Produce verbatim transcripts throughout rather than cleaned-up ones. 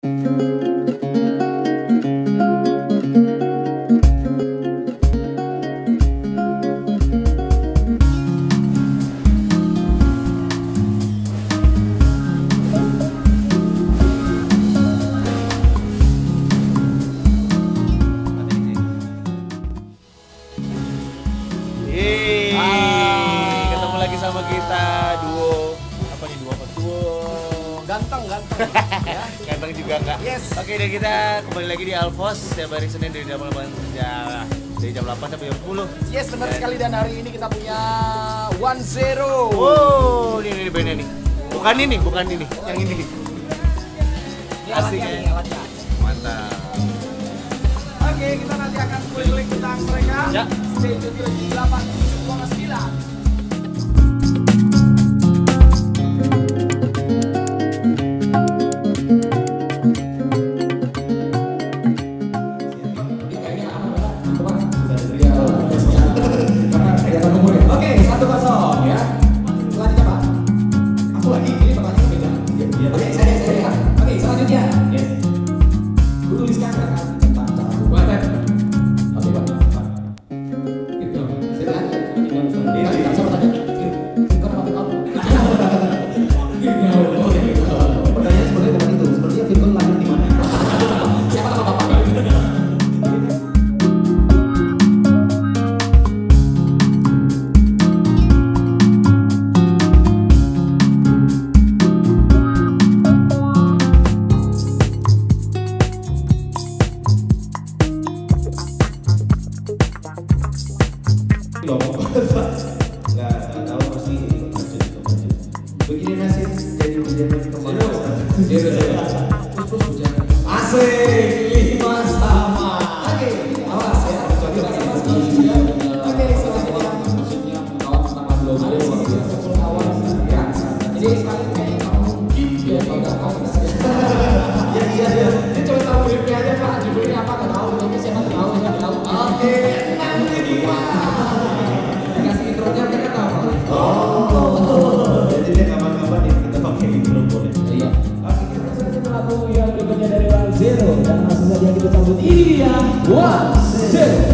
Ganteng juga enggak? Yes. Oke, dan kita kembali lagi di Alfos setiap hari Senin dari jam delapan ya, dari jam delapan sampai jam sepuluh. Yes, benar dan sekali, dan hari ini kita punya One Zero. Oh, ini ini bandnya nih. Bukan ini, bukan ini, yang ini. Ini alatnya, ini alatnya. Mantap. Oke, kita nanti akan kulik-kulik tentang mereka. Ya. Stay tune terus di delapan puluh tujuh koma sembilan. Dan langsung saja kita sambut ini ya One Zero.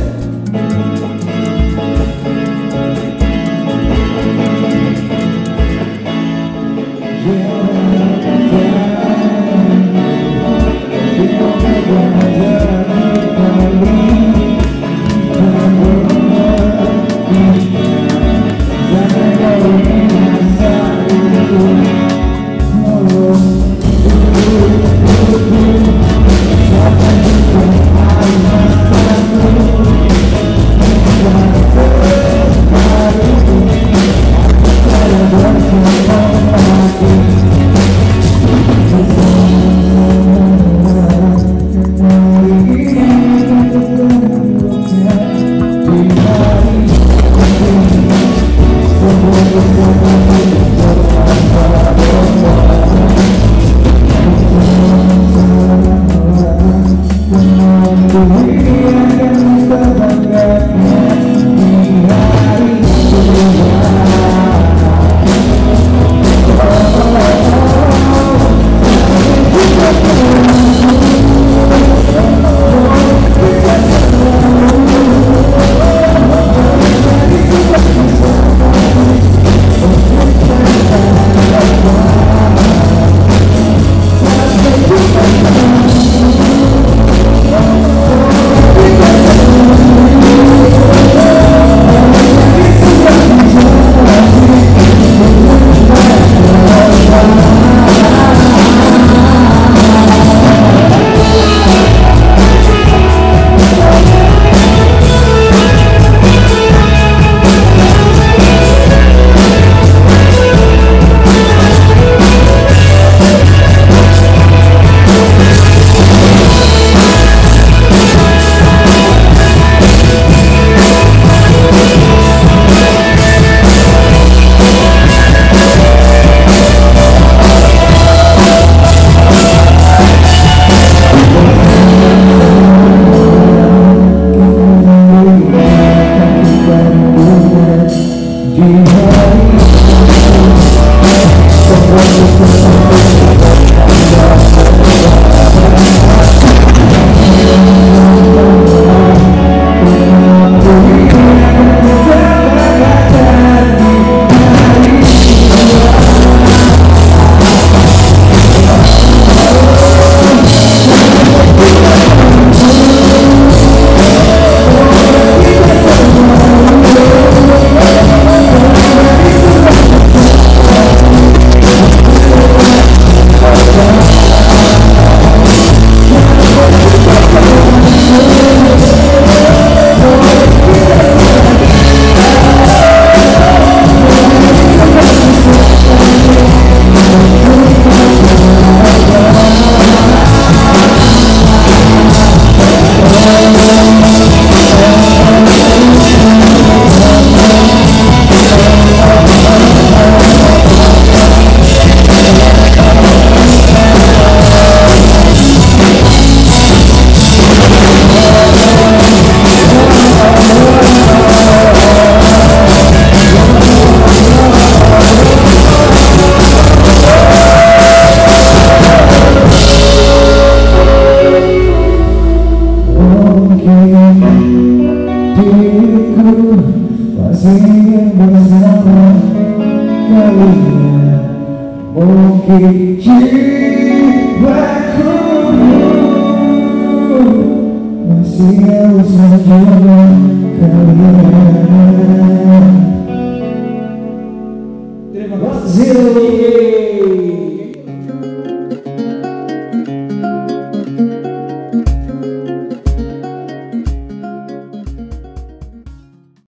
kalian. Mungkin jiwaku masih harus mencoba kalian.